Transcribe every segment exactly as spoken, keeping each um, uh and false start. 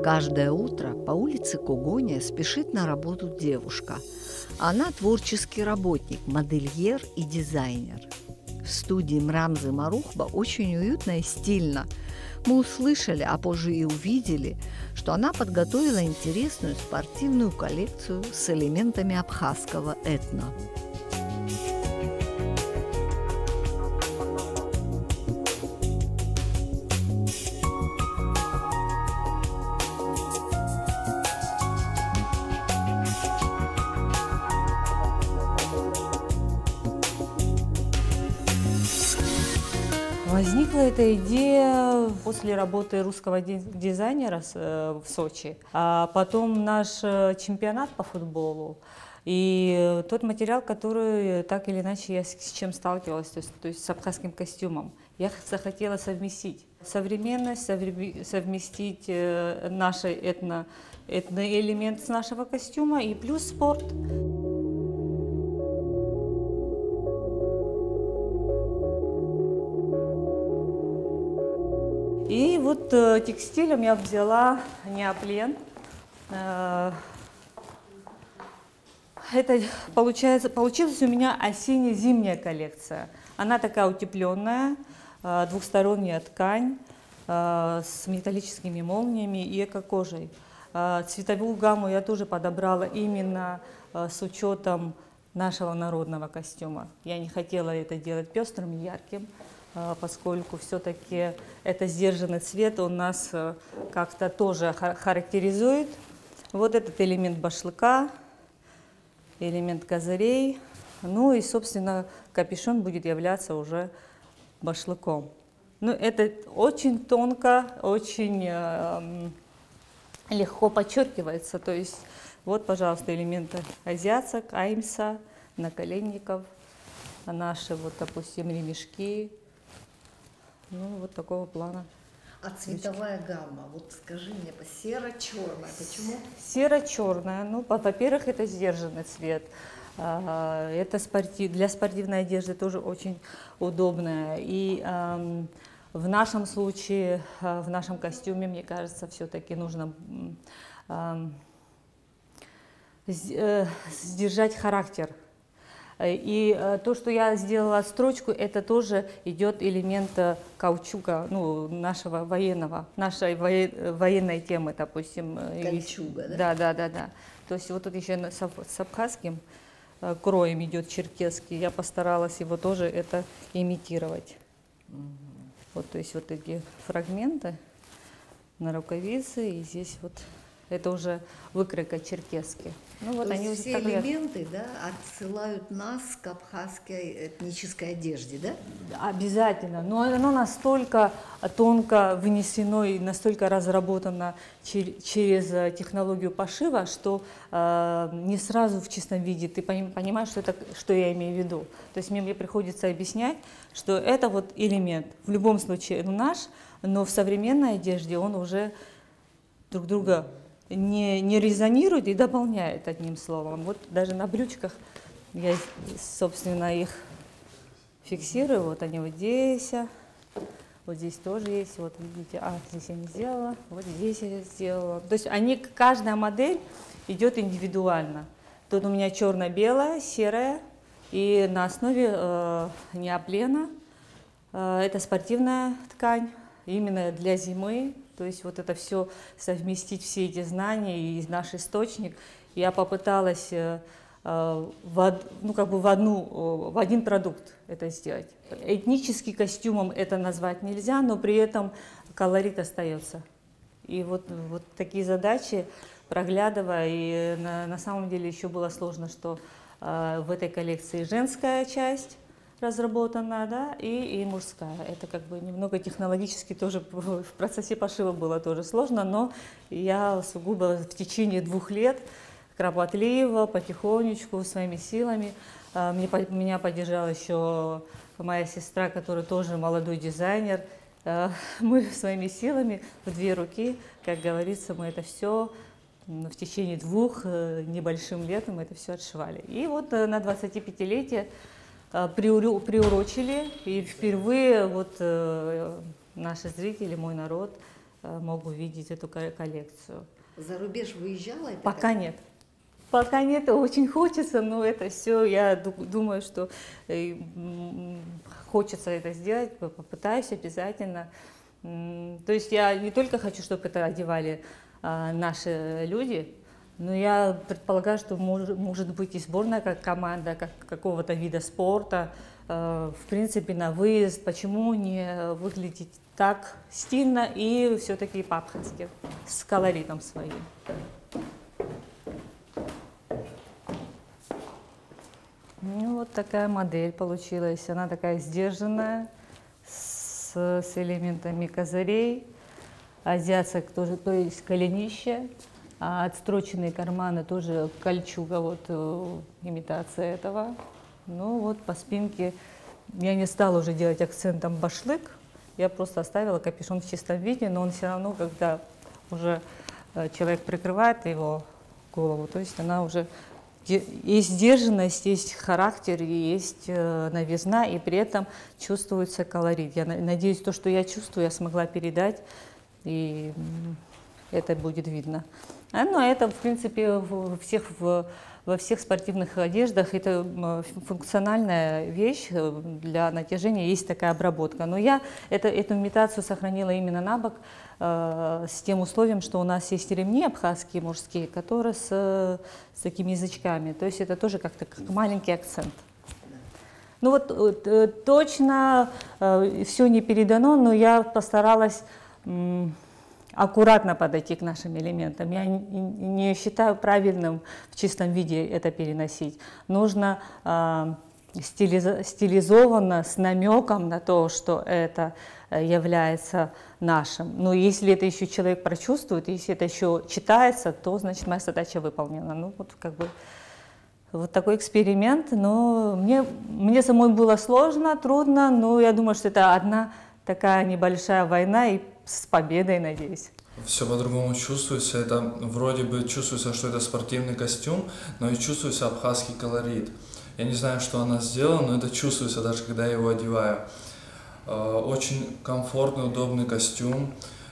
Каждое утро по улице Когония спешит на работу девушка. Она творческий работник, модельер и дизайнер. В студии Мрамзы Марухба очень уютно и стильно. Мы услышали, а позже и увидели, что она подготовила интересную спортивную коллекцию с элементами абхазского этно. Возникла эта идея после работы русского дизайнера в Сочи, а потом наш чемпионат по футболу и тот материал, который так или иначе я с чем сталкивалась, то есть, то есть с абхазским костюмом. Я захотела совместить современность, совместить наш этно, этный элемент с нашего костюма и плюс спорт. И вот э, текстилем я взяла неоплен. Э, это получается, получилась у меня осенне-зимняя коллекция. Она такая утепленная, э, двухсторонняя ткань э, с металлическими молниями и эко-кожей. Э, цветовую гамму я тоже подобрала именно э, с учетом нашего народного костюма. Я не хотела это делать пестрым и ярким, поскольку все-таки это сдержанный цвет, он нас как-то тоже характеризует. Вот этот элемент башлыка, элемент козырей, ну и, собственно, капюшон будет являться уже башлыком. Ну, это очень тонко, очень э, легко подчеркивается. То есть, вот, пожалуйста, элементы азиаток, аймса, наколенников, наши, вот, допустим, ремешки. Ну, вот такого плана. А цветовая гамма, вот скажи мне, серо-черная, почему? Серо-черная, ну, во-первых, это сдержанный цвет. Это спортив, для спортивной одежды тоже очень удобная. И эм, в нашем случае, в нашем костюме, мне кажется, все-таки нужно эм, сдержать характер. И то, что я сделала строчку, это тоже идет элемент каучука, ну, нашего военного, нашей военной темы, допустим. Кольчуга, да? Да, да, да, да. То есть вот тут еще с абхазским кроем идет черкесский. Я постаралась его тоже это имитировать. Угу. Вот, то есть вот эти фрагменты на рукавице, и здесь вот это уже выкройка черкесский. Ну, вот то они есть все элементы, да, отсылают нас к абхазской этнической одежде, да? Обязательно. Но оно настолько тонко внесено и настолько разработано чер через технологию пошива, что э, не сразу в чистом виде ты понимаешь, что, это, что я имею в виду. То есть мне, мне приходится объяснять, что это вот элемент. В любом случае наш, но в современной одежде он уже друг друга Не, не резонирует и дополняет, одним словом. Вот даже на брючках я, собственно, их фиксирую. Вот они вот здесь, вот здесь тоже есть. Вот видите, а, здесь я не сделала, вот здесь я сделала. То есть они, каждая модель идет индивидуально. Тут у меня черно-белая, серая, и на основе э, неоплена. Э, это спортивная ткань, именно для зимы. То есть вот это все совместить, все эти знания и наш источник. Я попыталась э, в, ну, как бы в, одну, в один продукт это сделать. Этническим костюмом это назвать нельзя, но при этом колорит остается. И вот, вот такие задачи, проглядывая, и на, на самом деле еще было сложно, что э, в этой коллекции женская часть разработана, да, и, и мужская. Это как бы немного технологически тоже в процессе пошива было тоже сложно, но я сугубо в течение двух лет кропотливо, потихонечку, своими силами. Мне, меня поддержала еще моя сестра, которая тоже молодой дизайнер. Мы своими силами в две руки, как говорится, мы это все в течение двух небольшим лет мы это все отшивали. И вот на двадцатипятилетие приурочили, и впервые вот наши зрители, мой народ, мог увидеть эту коллекцию. За рубеж выезжала? Пока нет. Пока нет, очень хочется, но это все, я думаю, что хочется это сделать, попытаюсь обязательно. То есть я не только хочу, чтобы это одевали наши люди, но я предполагаю, что может, может быть и сборная как команда, как какого-то вида спорта, в принципе, на выезд. Почему не выглядеть так стильно и все-таки по-абхазски, с колоритом своим. Ну, вот такая модель получилась. Она такая сдержанная, с, с элементами козырей. Азиатсок тоже, то есть голенище, а отстроченные карманы тоже кольчуга, вот имитация этого. Ну вот по спинке я не стала уже делать акцентом башлык, я просто оставила капюшон в чистом виде, но он все равно, когда уже человек прикрывает его голову, то есть она уже есть сдержанность, есть характер, есть новизна, и при этом чувствуется колорит. Я надеюсь, то, что я чувствую, я смогла передать, и это будет видно. А, ну, а это, в принципе, в всех, в, во всех спортивных одеждах это функциональная вещь для натяжения, есть такая обработка. Но я это, эту имитацию сохранила именно на бок, э, с тем условием, что у нас есть ремни абхазские мужские, которые с, с такими язычками. То есть это тоже как-то как маленький акцент. Ну вот э, точно э, все не передано, но я постаралась э, аккуратно подойти к нашим элементам. Я не, не считаю правильным в чистом виде это переносить. Нужно э, стилиз, стилизованно, с намеком на то, что это является нашим. Но если это еще человек прочувствует, если это еще читается, то, значит, моя задача выполнена. Ну, вот как бы вот такой эксперимент. Но мне, мне самой было сложно, трудно, но я думаю, что это одна такая небольшая война, и с победой, надеюсь. Все по-другому чувствуется. Это вроде бы чувствуется, что это спортивный костюм, но и чувствуется абхазский колорит. Я не знаю, что она сделала, но это чувствуется, даже когда я его одеваю. Очень комфортный, удобный костюм.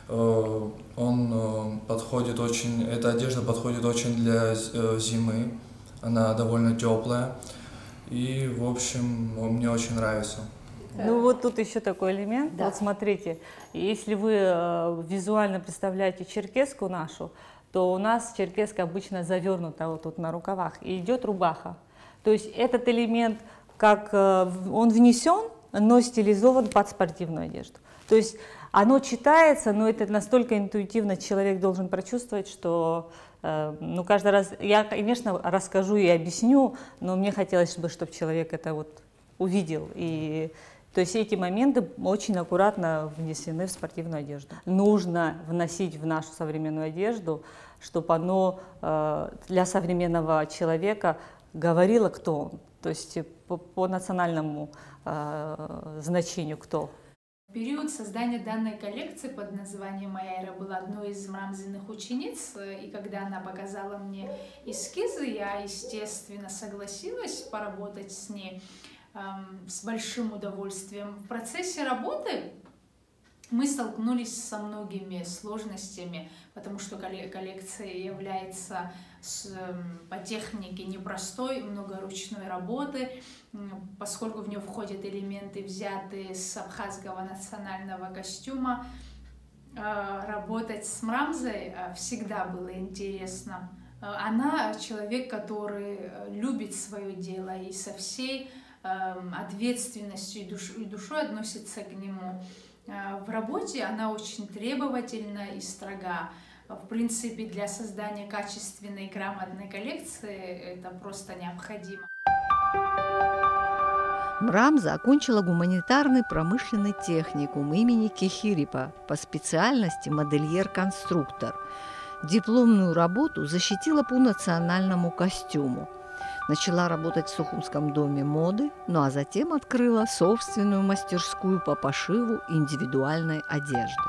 Он подходит очень, эта одежда подходит очень для зимы. Она довольно теплая. И, в общем, мне очень нравится. Ну вот тут еще такой элемент. Да. Вот смотрите, если вы э, визуально представляете черкеску нашу, то у нас черкеска обычно завернута вот тут на рукавах, и идет рубаха. То есть этот элемент, как э, он внесен, но стилизован под спортивную одежду. То есть оно читается, но это настолько интуитивно человек должен прочувствовать, что э, ну, каждый раз, я, конечно, расскажу и объясню, но мне хотелось, чтобы, чтобы человек это вот увидел. И то есть эти моменты очень аккуратно внесены в спортивную одежду. Нужно вносить в нашу современную одежду, чтобы оно э, для современного человека говорило, кто он. То есть по, по национальному э, значению кто. Период создания данной коллекции под названием Айра была одной из Мрамзиных учениц, и когда она показала мне эскизы, я, естественно, согласилась поработать с ней с большим удовольствием. В процессе работы мы столкнулись со многими сложностями, потому что коллекция является с, по технике непростой, много ручной работы, поскольку в нее входят элементы, взятые с абхазского национального костюма. Работать с Мрамзой всегда было интересно. Она человек, который любит свое дело и со всей ответственностью и, душ, и душой относится к нему. В работе она очень требовательна и строга. В принципе, для создания качественной и грамотной коллекции это просто необходимо. Мрамза окончила гуманитарный промышленный техникум имени Кехирипа по специальности модельер-конструктор. Дипломную работу защитила по национальному костюму. Начала работать в Сухумском доме моды, ну а затем открыла собственную мастерскую по пошиву индивидуальной одежды.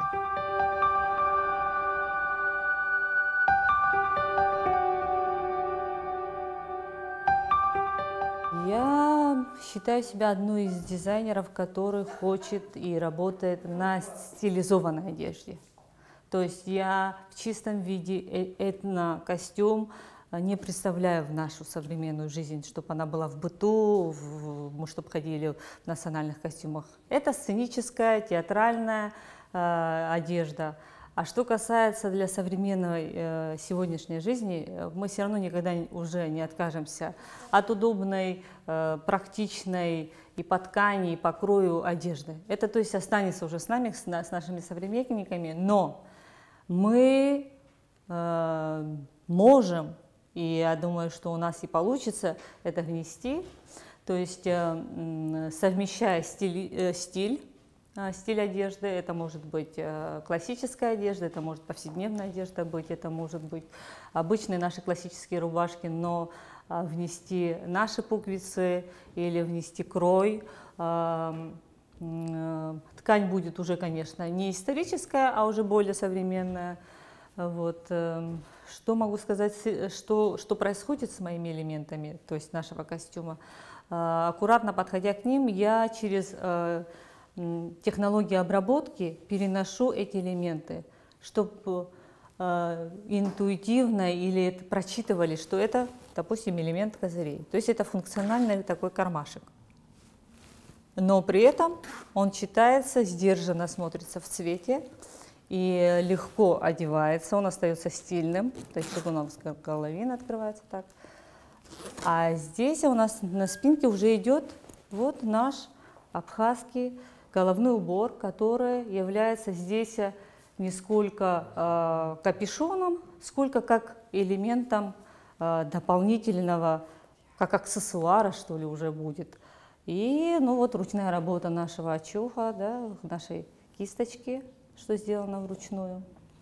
Я считаю себя одной из дизайнеров, который хочет и работает на стилизованной одежде. То есть я в чистом виде этнокостюм не представляю в нашу современную жизнь, чтобы она была в быту, в, чтобы ходили в национальных костюмах. Это сценическая, театральная э, одежда. А что касается для современной э, сегодняшней жизни, мы все равно никогда уже не откажемся от удобной, э, практичной и по ткани, и по крою одежды. Это, то есть, останется уже с нами, с, с нашими современниками, но мы э, можем, и я думаю, что у нас и получится это внести, то есть э, совмещая стиль, э, стиль, э, стиль одежды, это может быть э, классическая одежда, это может повседневная одежда быть, это может быть обычные наши классические рубашки, но э, внести наши пуговицы или внести крой. Э, э, ткань будет уже, конечно, не историческая, а уже более современная. Вот. Что могу сказать, что, что происходит с моими элементами, то есть нашего костюма? Аккуратно подходя к ним, я через технологию обработки переношу эти элементы, чтобы интуитивно или это прочитывали, что это, допустим, элемент козырей. То есть это функциональный такой кармашек. Но при этом он читается, сдержанно смотрится в цвете и легко одевается, он остается стильным, то есть шагуновская горловина открывается так. А здесь у нас на спинке уже идет вот наш абхазский головной убор, который является здесь не сколько э, капюшоном, сколько как элементом э, дополнительного, как аксессуара, что ли, уже будет. И ну вот ручная работа нашего очуха, да, нашей кисточки, что сделано вручную.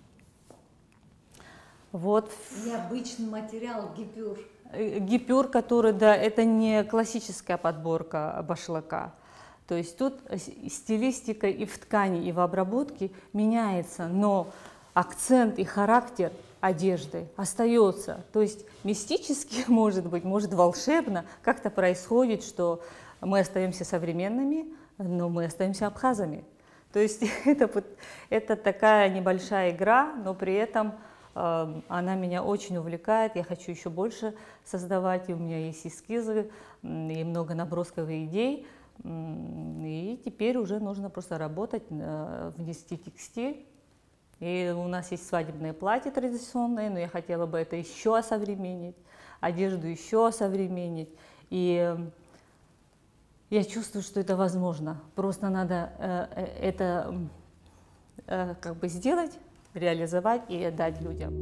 Вот. Необычный материал гипюр. Гипюр, который, да, это не классическая подборка башлака. То есть тут стилистика и в ткани, и в обработке меняется, но акцент и характер одежды остается. То есть мистически, может быть, может волшебно как-то происходит, что мы остаемся современными, но мы остаемся абхазами. То есть это, это такая небольшая игра, но при этом э, она меня очень увлекает. Я хочу еще больше создавать, и у меня есть эскизы, и много набросков и идей. И теперь уже нужно просто работать, э, внести текстиль. И у нас есть свадебные платья традиционные, но я хотела бы это еще осовременить, одежду еще осовременить. И я чувствую, что это возможно. Просто надо э, это э, как бы сделать, реализовать и отдать людям.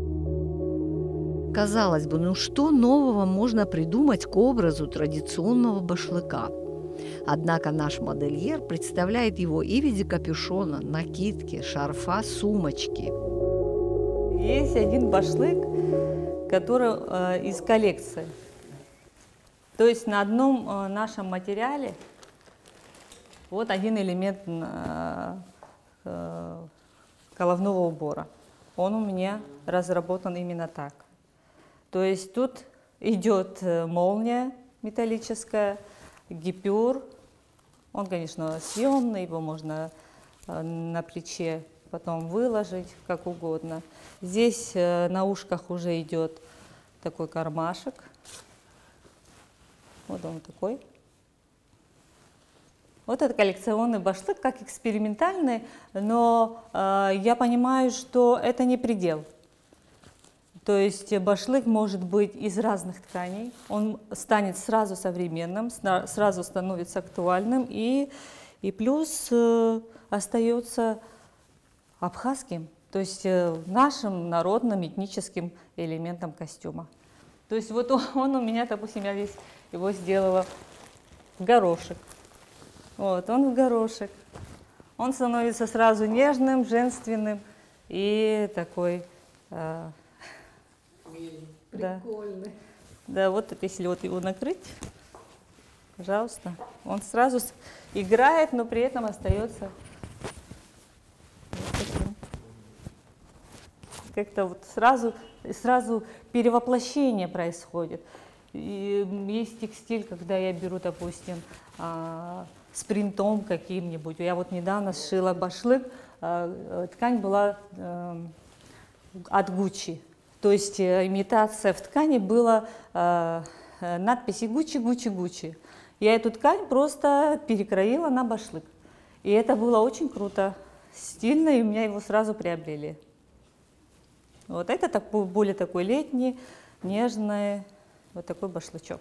Казалось бы, ну что нового можно придумать к образу традиционного башлыка? Однако наш модельер представляет его и в виде капюшона, накидки, шарфа, сумочки. Есть один башлык, который э, из коллекции. То есть на одном э, нашем материале вот один элемент э, э, головного убора. Он у меня разработан именно так. То есть тут идет молния металлическая, гипюр. Он, конечно, съемный, его можно э, на плече потом выложить, как угодно. Здесь э, на ушках уже идет такой кармашек. Вот он такой. Вот это коллекционный башлык, как экспериментальный, но э, я понимаю, что это не предел. То есть башлык может быть из разных тканей, он станет сразу современным, сразу становится актуальным и, и плюс э, остается абхазским, то есть э, нашим народным этническим элементом костюма. То есть вот он, он у меня, допустим, я весь его сделала в горошек. Вот, он в горошек. Он становится сразу нежным, женственным и такой... Э, Прикольный. Да. Да, вот если вот его накрыть, пожалуйста, он сразу играет, но при этом остается вот таким. Как-то вот сразу, сразу перевоплощение происходит. есть текстиль, когда я беру, допустим, с принтом каким-нибудь. Я вот недавно сшила башлык, ткань была от Гуччи. То есть имитация в ткани была надписи Гуччи, Гуччи, Гуччи. Я эту ткань просто перекроила на башлык. И это было очень круто, стильно, и у меня его сразу приобрели. Вот это такой, более такой летний, нежный, вот такой башлычок.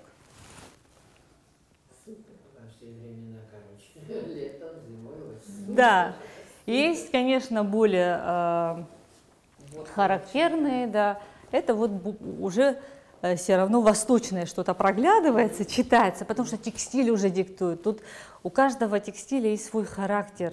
Супер. Во все времена, короче. Летом, зимой, осенью. Да. Есть, конечно, более э, вот характерные, да. Это вот уже э, все равно восточное что-то проглядывается, читается, потому что текстиль уже диктует. Тут у каждого текстиля есть свой характер,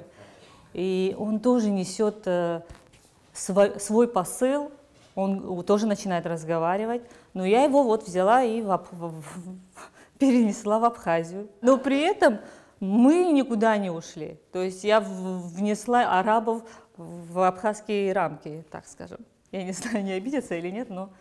и он тоже несет э, свой, свой посыл, он тоже начинает разговаривать. Но я его вот взяла и в, в, в, перенесла в Абхазию. Но при этом мы никуда не ушли. То есть я внесла арабов в абхазские рамки, так скажем. Я не знаю, не обидятся или нет, но,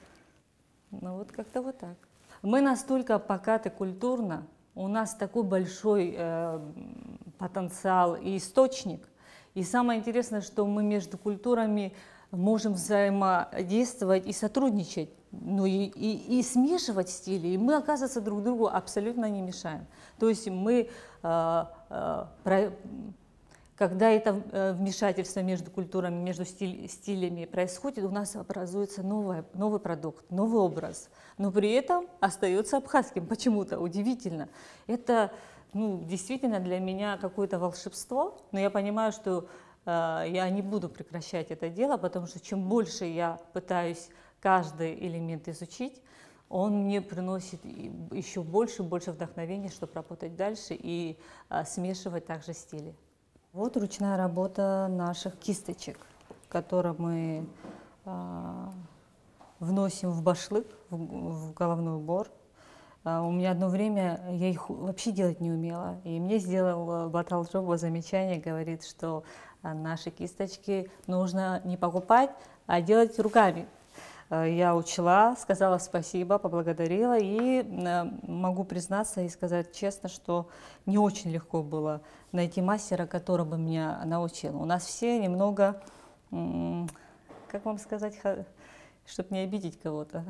но вот как-то вот так. Мы настолько покаты культурно, у нас такой большой э, потенциал и источник. И самое интересное, что мы между культурами можем взаимодействовать и сотрудничать, ну и, и, и смешивать стили, и мы, оказывается, друг другу абсолютно не мешаем. То есть мы, э, э, про, когда это вмешательство между культурами, между стиль, стилями происходит, у нас образуется новое, новый продукт, новый образ, но при этом остается абхазским почему-то, удивительно. Это ну, действительно для меня какое-то волшебство, но я понимаю, что я не буду прекращать это дело, потому что чем больше я пытаюсь каждый элемент изучить, он мне приносит еще больше и больше вдохновения, чтобы работать дальше и а, смешивать также стили. Вот ручная работа наших кисточек, которые мы а, вносим в башлык, в, в головной убор. А, у меня одно время я их вообще делать не умела, и мне сделал Баталжоба замечание, говорит, что наши кисточки нужно не покупать, а делать руками. Я учла, сказала спасибо, поблагодарила, и могу признаться и сказать честно, что не очень легко было найти мастера, который бы меня научил. У нас все немного, как вам сказать, чтобы не обидеть кого-то,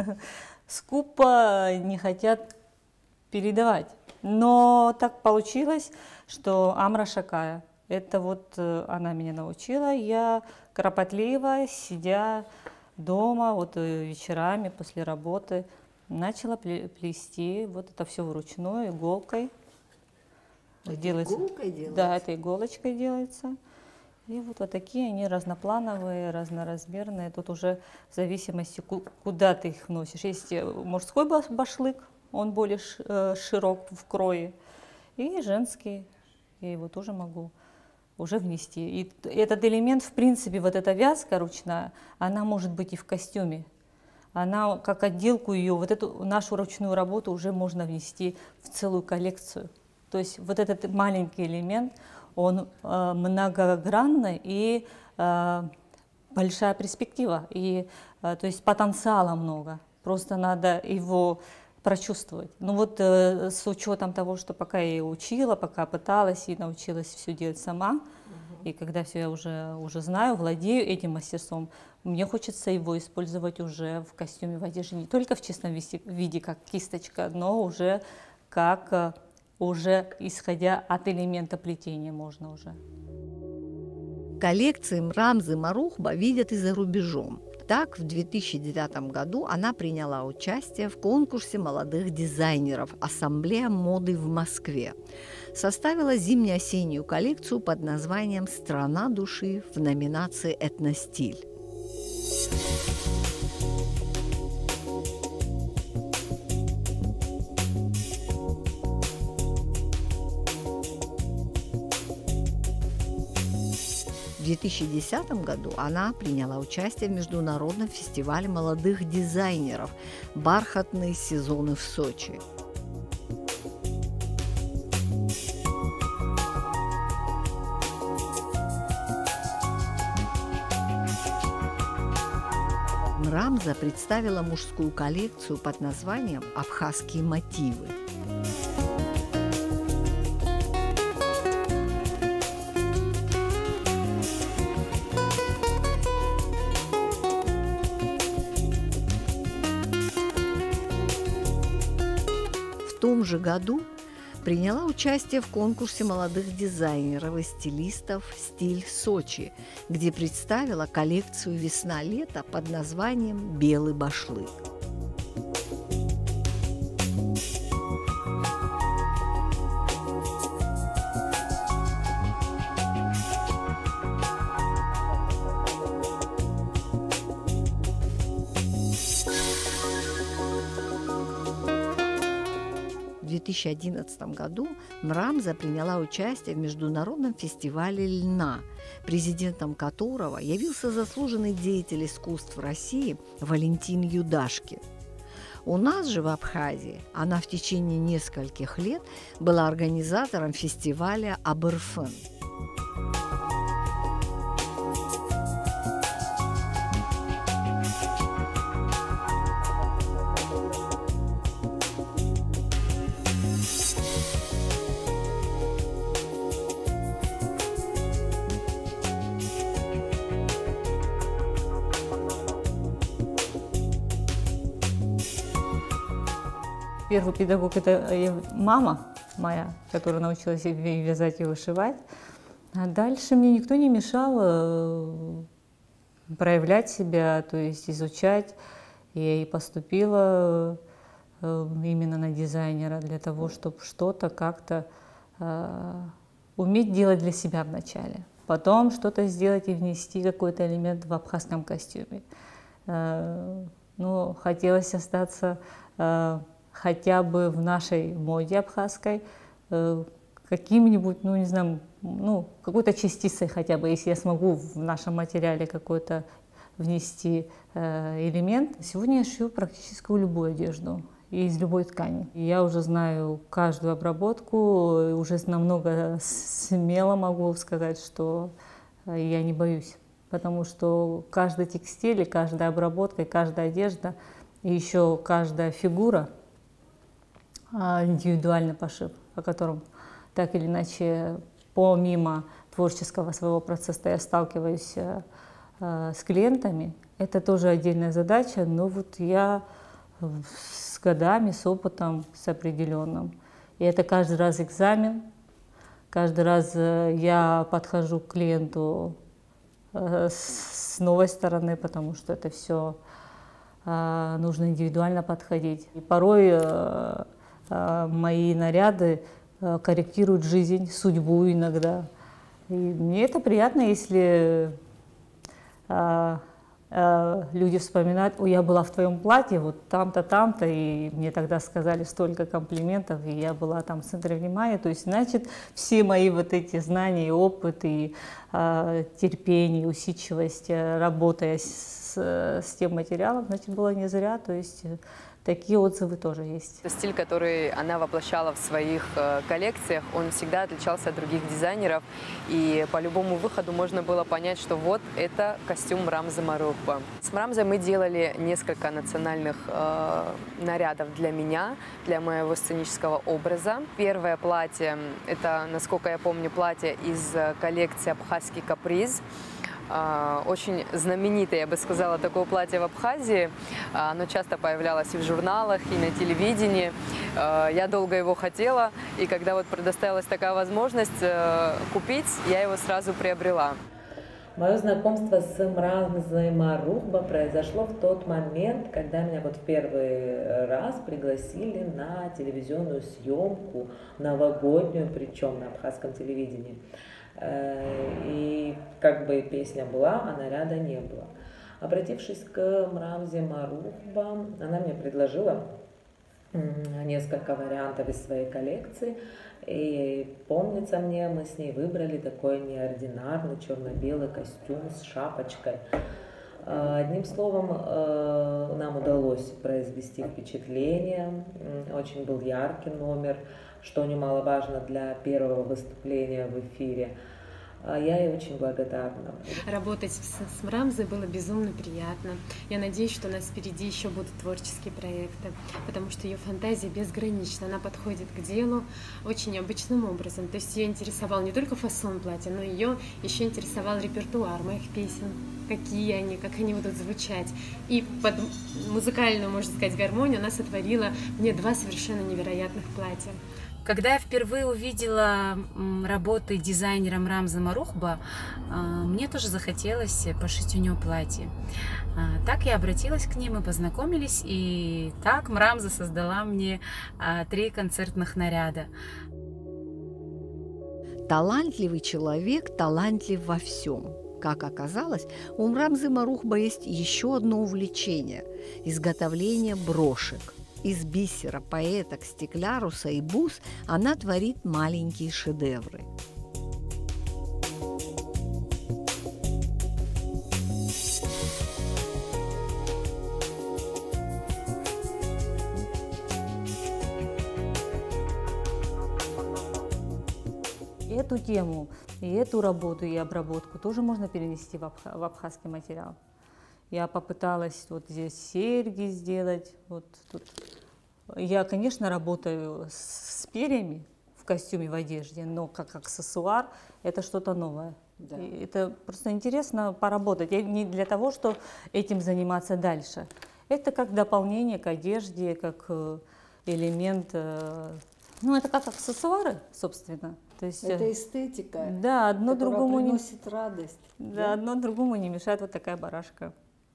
скупо не хотят передавать. Но так получилось, что Амра Шакая, это вот она меня научила, я кропотливо, сидя дома, вот вечерами после работы, начала плести вот это все вручную, иголкой. Делается. Иголкой делается? Да, это иголочкой делается. И вот, вот такие они разноплановые, разноразмерные. Тут уже в зависимости, куда ты их носишь. Есть мужской башлык, он более широк в крое, и женский, я его тоже могу уже внести. И этот элемент, в принципе, вот эта вязка ручная, она может быть и в костюме. Она, как отделку ее, вот эту нашу ручную работу уже можно внести в целую коллекцию. То есть вот этот маленький элемент, он э, многогранный и э, большая перспектива, и э, то есть потенциала много. Просто надо его прочувствовать. Ну вот э, с учетом того, что пока я ее учила, пока пыталась и научилась все делать сама, угу. И когда все я уже, уже знаю, владею этим мастерством, мне хочется его использовать уже в костюме, в одежде, не только в чистом виде, как кисточка, но уже как, э, уже исходя от элемента плетения можно уже. Коллекции Мрамзы Марухба видят и за рубежом. Так, в две тысячи девятом году она приняла участие в конкурсе молодых дизайнеров «Ассамблея моды в Москве». Составила зимне-осеннюю коллекцию под названием «Страна души» в номинации «Этностиль». В две тысячи десятом году она приняла участие в международном фестивале молодых дизайнеров «Бархатные сезоны в Сочи». В Мрамза представила мужскую коллекцию под названием «Абхазские мотивы». В том же году приняла участие в конкурсе молодых дизайнеров и стилистов «Стиль Сочи», где представила коллекцию «Весна-лето» под названием «Белый башлык». В две тысячи одиннадцатом году Мрамза приняла участие в международном фестивале льна, президентом которого явился заслуженный деятель искусств России Валентин Юдашкин. У нас же в Абхазии она в течение нескольких лет была организатором фестиваля Абырфын. Первый педагог – это мама моя, которая научилась вязать и вышивать. А дальше мне никто не мешал проявлять себя, то есть изучать. Я и поступила именно на дизайнера для того, чтобы что-то как-то уметь делать для себя вначале. Потом что-то сделать и внести какой-то элемент в абхазском костюме. Но хотелось остаться хотя бы в нашей моде абхазской, э, каким-нибудь, ну не знаю, ну какой-то частицей хотя бы, если я смогу в нашем материале какой-то внести э, элемент. Сегодня я шью практически любую одежду и из любой ткани. И я уже знаю каждую обработку, уже намного смело могу сказать, что я не боюсь, потому что каждый текстиль, каждая обработка, каждая одежда и еще каждая фигура индивидуальный пошив, о котором так или иначе помимо творческого своего процесса я сталкиваюсь э, с клиентами. Это тоже отдельная задача, но вот я с годами, с опытом, с определенным. И это каждый раз экзамен, каждый раз я подхожу к клиенту э, с новой стороны, потому что это все э, нужно индивидуально подходить. И порой э, мои наряды корректируют жизнь, судьбу иногда. И мне это приятно, если а, а, люди вспоминают: «Ой, я была в твоем платье, вот там-то, там-то», и мне тогда сказали столько комплиментов, и я была там в центре внимания. То есть, значит, все мои вот эти знания и опыт, и а, терпение, усидчивость, работая с, с тем материалом, значит, было не зря. То есть, такие отзывы тоже есть. Стиль, который она воплощала в своих э, коллекциях, он всегда отличался от других дизайнеров. И по любому выходу можно было понять, что вот это костюм Мрамзы Марухба. С Мрамзой мы делали несколько национальных э, нарядов для меня, для моего сценического образа. Первое платье, это, насколько я помню, платье из коллекции «Абхазский каприз». Очень знаменитое, я бы сказала, такое платье в Абхазии. Оно часто появлялось и в журналах, и на телевидении. Я долго его хотела, и когда вот предоставилась такая возможность купить, я его сразу приобрела. Мое знакомство с Мрамзой Марухба произошло в тот момент, когда меня вот в первый раз пригласили на телевизионную съемку, новогоднюю, причем на абхазском телевидении. И как бы песня была, а наряда не было. Обратившись к Мрамзе Марухба, она мне предложила несколько вариантов из своей коллекции. И помнится мне, мы с ней выбрали такой неординарный черно-белый костюм с шапочкой. Одним словом, нам удалось произвести впечатление. Очень был яркий номер, что немаловажно для первого выступления в эфире. Я ей очень благодарна. Работать с, с Мрамзой было безумно приятно. Я надеюсь, что у нас впереди еще будут творческие проекты, потому что ее фантазия безгранична. Она подходит к делу очень необычным образом. То есть ее интересовал не только фасон платья, но ее еще интересовал репертуар моих песен. Какие они, как они будут звучать. И под музыкальную, можно сказать, гармонию она сотворила мне два совершенно невероятных платья. Когда я впервые увидела работы дизайнера Мрамзы Марухба, мне тоже захотелось пошить у него платье. Так я обратилась к ним, мы познакомились, и так Мрамза создала мне три концертных наряда. Талантливый человек талантлив во всем. Как оказалось, у Мрамзы Марухба есть еще одно увлечение – изготовление брошек. Из бисера, поэток, стекляруса и бус она творит маленькие шедевры. Эту тему и эту работу и обработку тоже можно перенести в, абх... в абхазский материал. Я попыталась вот здесь серьги сделать. Вот тут. Я, конечно, работаю с перьями в костюме, в одежде, но как аксессуар это что-то новое. Да. Это просто интересно поработать. Я не для того, чтобы этим заниматься дальше. Это как дополнение к одежде, как элемент, ну это как аксессуары, собственно. То есть, это эстетика, да, одно другому приносит не... радость. Да, да, одно другому не мешает. Вот такая барашка.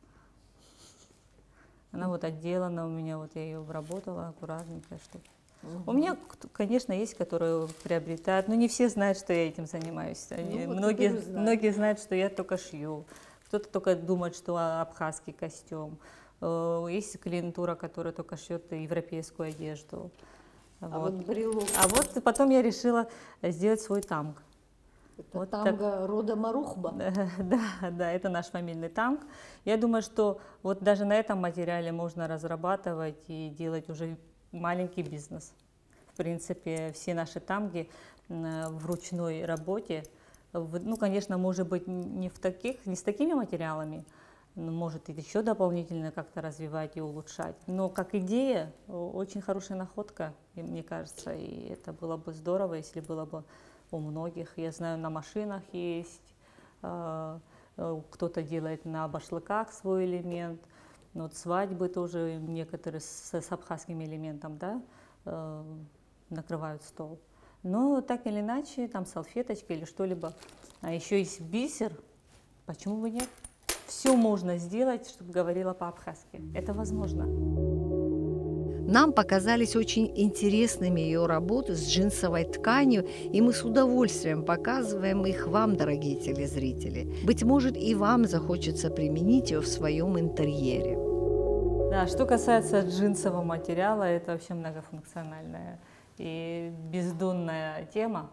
Она вот отделана у меня, вот я ее обработала аккуратненько. Что... Угу. У меня, конечно, есть, которые приобретают, но не все знают, что я этим занимаюсь. Они, ну, вот многие, многие знают, что я только шью. Кто-то только думает, что абхазский костюм. Есть клиентура, которая только шьет европейскую одежду. А вот. вот брелок. А вот потом я решила сделать свой танг. Это вот танго так... рода Марухба? Да, да, да, это наш фамильный танг. Я думаю, что вот даже на этом материале можно разрабатывать и делать уже маленький бизнес. В принципе, все наши танги в ручной работе, ну, конечно, может быть, не, в таких, не с такими материалами, но может еще дополнительно как-то развивать и улучшать. Но как идея, очень хорошая находка, мне кажется, и это было бы здорово, если было бы у многих. Я знаю, на машинах есть, кто-то делает на башлыках свой элемент, вот свадьбы тоже некоторые с, с абхазским элементом, да, накрывают стол. Но так или иначе, там салфеточка или что-либо. А еще есть бисер, почему бы нет? Все можно сделать, чтобы говорила по-абхазски. Это возможно. Нам показались очень интересными ее работы с джинсовой тканью, и мы с удовольствием показываем их вам, дорогие телезрители. Быть может, и вам захочется применить ее в своем интерьере. Да, что касается джинсового материала, это вообще многофункциональная и бездонная тема.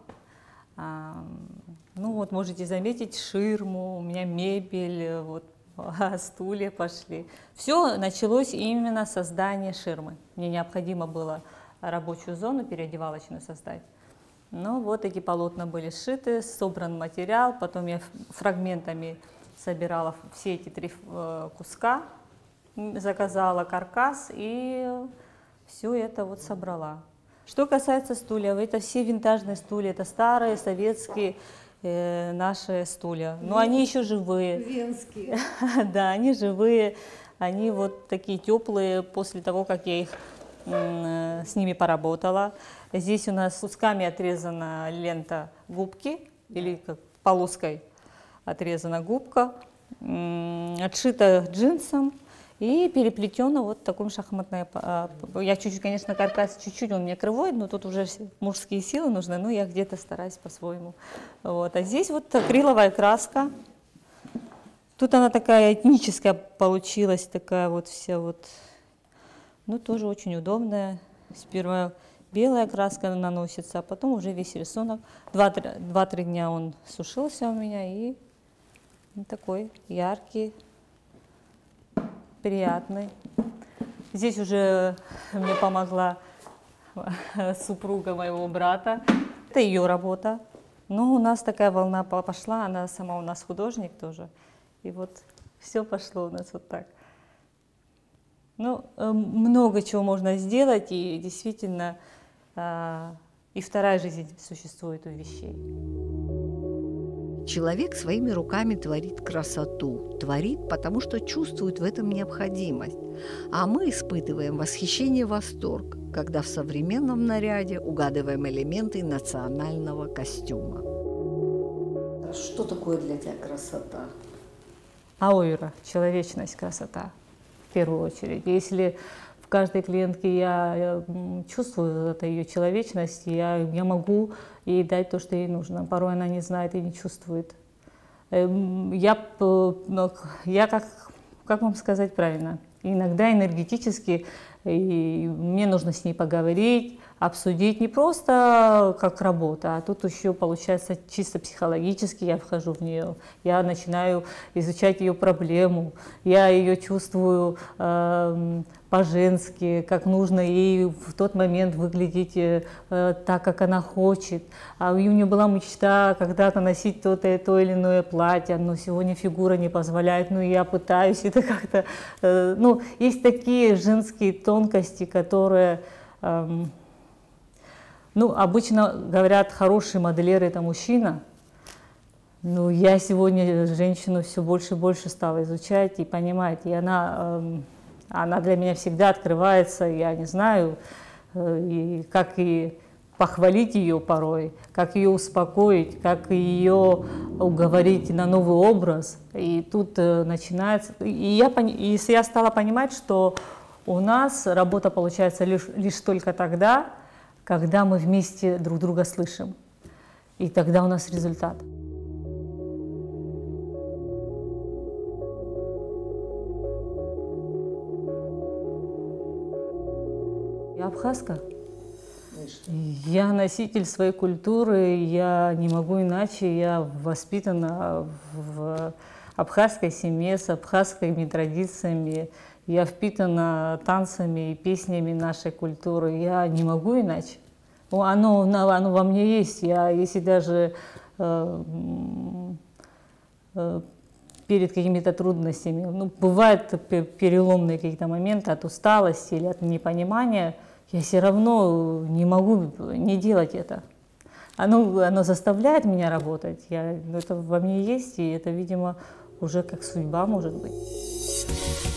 Ну вот можете заметить ширму, у меня мебель, вот стулья пошли. Все началось именно с создания ширмы. Мне необходимо было рабочую зону переодевалочную создать. Ну вот эти полотна были сшиты, собран материал, потом я фрагментами собирала все эти три куска, заказала каркас и все это вот собрала. Что касается стульев, это все винтажные стулья, это старые советские э, наши стулья. Но они еще живые. Венские. Да, они живые, они вот такие теплые после того, как я их э, с ними поработала. Здесь у нас кусками отрезана лента губки, или как полоской отрезана губка, э, отшита джинсом. И переплетено вот таком шахматное. Я чуть-чуть, конечно, каркас чуть-чуть, он мне кривой, но тут уже мужские силы нужны, но я где-то стараюсь по-своему. Вот. А здесь вот акриловая краска. Тут она такая этническая получилась, такая вот вся вот. Ну, тоже очень удобная. Сперва белая краска наносится, а потом уже весь рисунок. Два-три дня он сушился у меня, и такой яркий, приятный. Здесь уже мне помогла супруга моего брата. Это ее работа. Ну, у нас такая волна пошла, она сама у нас художник тоже. И вот все пошло у нас вот так. Ну, много чего можно сделать, и действительно и вторая жизнь существует у вещей. Человек своими руками творит красоту, творит, потому что чувствует в этом необходимость. А мы испытываем восхищение и восторг, когда в современном наряде угадываем элементы национального костюма. Что такое для тебя красота? Аура, человечность, красота, в первую очередь. Если в каждой клиентке я чувствую это ее человечность, я, я могу ей дать то, что ей нужно. Порой она не знает и не чувствует. Я, я как, как вам сказать правильно, иногда энергетически и мне нужно с ней поговорить, обсудить не просто как работа, а тут еще получается чисто психологически я вхожу в нее, я начинаю изучать ее проблему, я ее чувствую э, по-женски, как нужно ей в тот момент выглядеть э, так, как она хочет. А у нее была мечта когда-то носить то, то, то или иное платье, но сегодня фигура не позволяет, но я пытаюсь это как-то... Э, ну, есть такие женские тонкости, которые... Э, Ну, обычно говорят, хороший модельер – это мужчина. Но я сегодня женщину все больше и больше стала изучать и понимать. И она, э, она для меня всегда открывается, я не знаю, э, и как и похвалить ее порой, как ее успокоить, как ее уговорить на новый образ. И тут э, начинается… И я, и я стала понимать, что у нас работа получается лишь, лишь только тогда, когда мы вместе друг друга слышим. И тогда у нас результат. Я абхазка. Я носитель своей культуры, я не могу иначе. Я воспитана в абхазской семье с абхазскими традициями. Я впитана танцами и песнями нашей культуры. Я не могу иначе. Оно, оно во мне есть. Я, если даже э, э, перед какими-то трудностями, ну, бывают переломные какие-то моменты от усталости или от непонимания, я все равно не могу не делать это. Оно, оно заставляет меня работать. Я, это во мне есть, и это, видимо, уже как судьба может быть.